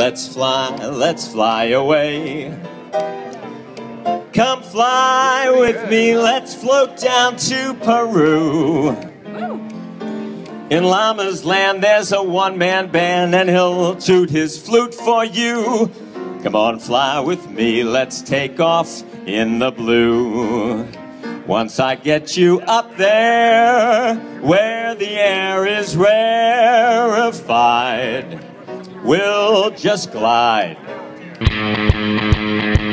let's fly away. Come fly with me, let's float down to Peru. In Llama's land there's a one-man band, and he'll toot his flute for you. Come on, fly with me, let's take off in the blue. Once I get you up there, where the air is rarefied, we'll just glide